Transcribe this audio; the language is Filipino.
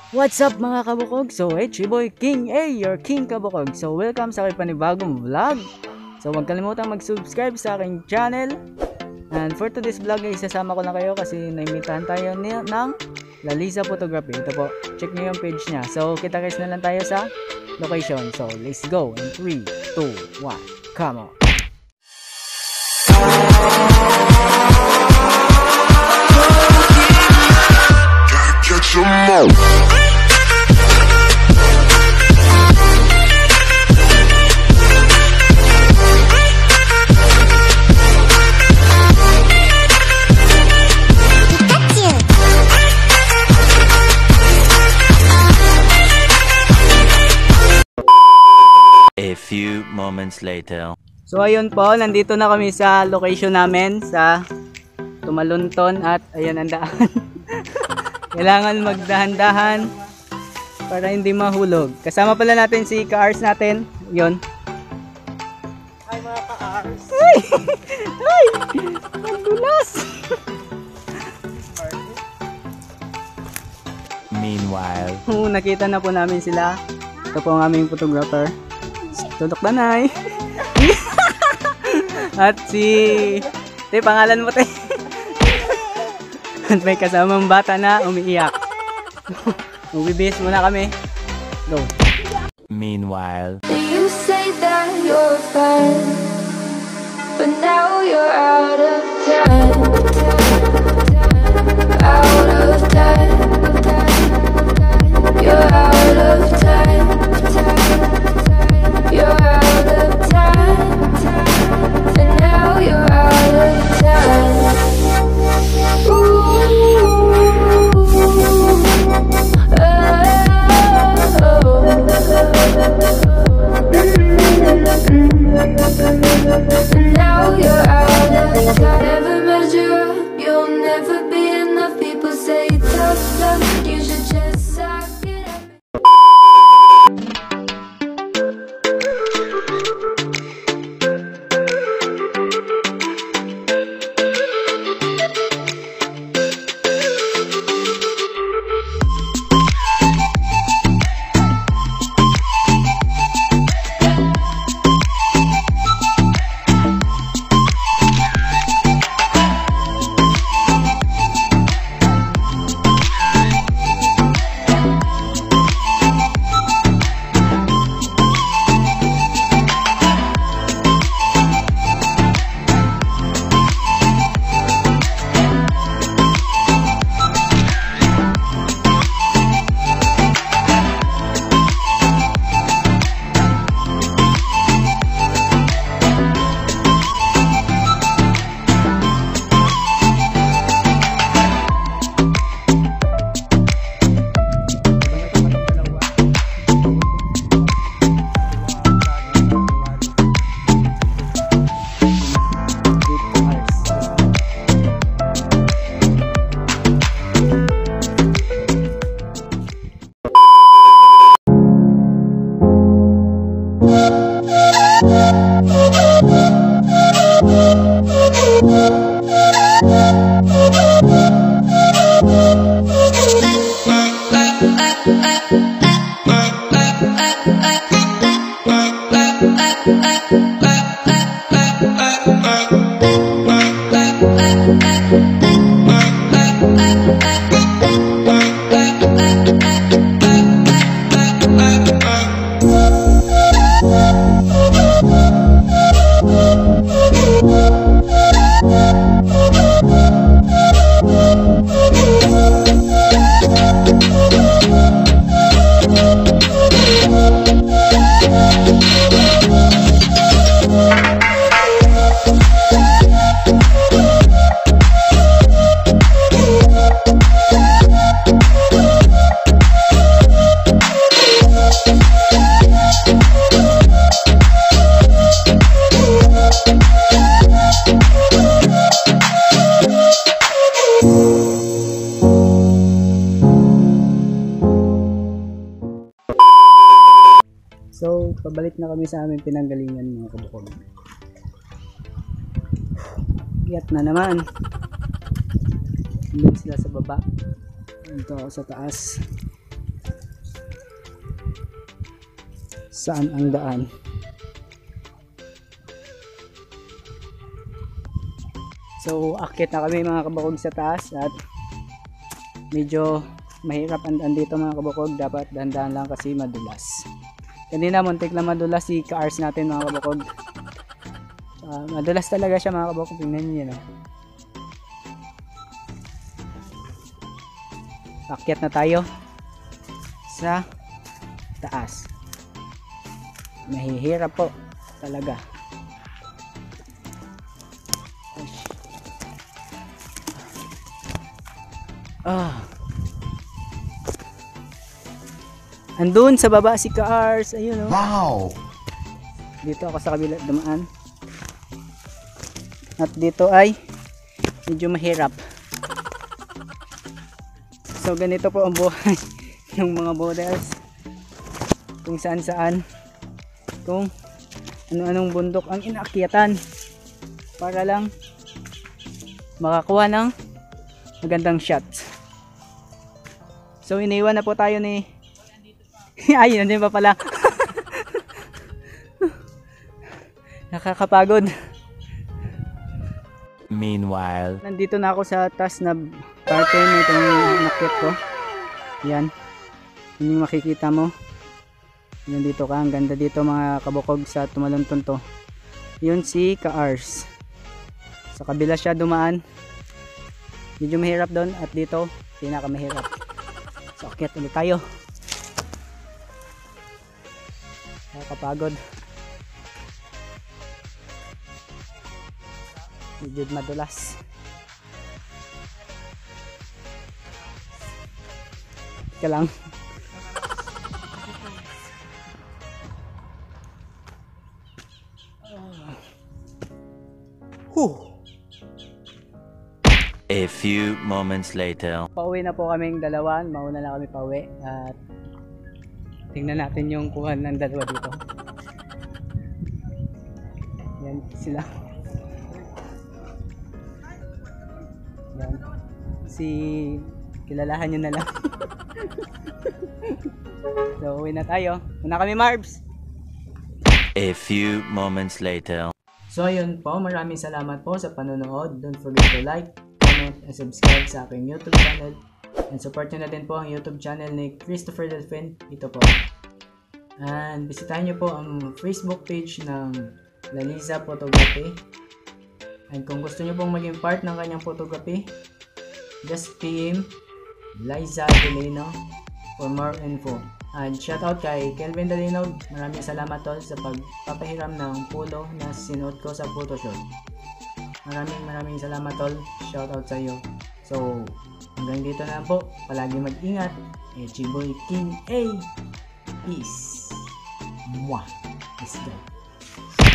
What's up mga kabukog? So it's your boy King A, your King Kabukog. So welcome sa aking panibagong vlog. So huwag kalimutang mag-subscribe sa aking channel. And for today's vlog ay isasama ko na kayo kasi naimitahan tayo ng Lalisa Photography. Ito po, check nyo yung page niya. So kita guys na lang tayo sa location. So let's go in 3, 2, 1, come on. Catch 'em all. A few moments later. So ayun po, nandito na kami sa location namin sa Tumalunton at ayan ang daan. Kailangan magdahan-dahan para hindi mahulog. Kasama pala natin si ka-ars natin. Yun. Hi mga ka-ars. Ay! Ay! Madulas! Meanwhile, Nakita na po namin sila. Ito po ang aming photographer. Tudok Danay. At si... Te, pangalan mo, te. At may kasamang bata na umiiyak. Magbibihis muna kami. Go. meanwhile, You say that you're fine, but now you're out of time. Out of time. You're out of time. You're out of time. And now you're out of time. Now you're out of time. Never measure up, you'll never be enough. People say tough love, you should just suck it up. So, pabalik na kami sa aming pinanggalingan mga kabukog. Iyat na naman. Doon sila sa baba. Dito ako sa taas. saan ang daan. So akit na kami mga kabukog sa taas at medyo mahirap andan dito mga kabukog. Dapat dandan lang kasi madulas. Kanina muntik lang madulas si cars natin mga kabukog. Madulas talaga siya mga kabukog. Tingnan niyo no? Akyat na tayo sa taas. Mahihirap po talaga. Andun sa baba si Cars. Ayun oh. Wow! Dito ako sa kabila dumaan. At dito ay medyo mahirap. So ganito po ang buhay ng mga boarders. Kung saan saan, kung ano-anong bundok ang inaakyatan para lang makakuha ng magandang shot. So iniwan na po tayo ni ay nandiyan pa pala. Nakakapagod. Meanwhile, Nandito na ako sa taas na parte nitong nakit ko. Yan. Yun yung makikita mo. Nandito ka. Ang ganda dito mga kabukog sa Tumalunton to. Yun si Cars. Sa kabila siya dumaan. Medyo mahirap doon at dito pinakamahirap. So akyat ulit tayo. Nakakapagod. Medyo madulas. Ika lang. a few moments later. Pauwi na po kaming dalawa. Mauna na kami pauwi. At tingnan natin yung kuhan ng dalawa dito. Yan sila. Yan. Kilalahan nyo na lang. So uwi na tayo. Una kami Marbs. A few moments later. So ayun po, maraming salamat po sa panonood. Don't forget to like, comment, and subscribe sa aking YouTube channel. And support nyo na din po ang YouTube channel ni Christopher Delfin. Ito po. And bisitahin nyo po ang Facebook page ng Laliza Photography. And kung gusto nyo pong maging part ng kanyang photography, just PM Liza Delino for more info. And shoutout kay Kelvin Delino. Maraming salamat tol sa pagpapahiram ng polo na sinuot ko sa photoshoot. Maraming salamat tol. Shoutout sa iyo. So hanggang dito na lang po. Palagi mag-ingat. Chiboy King A. Peace. Mwah. Let's go.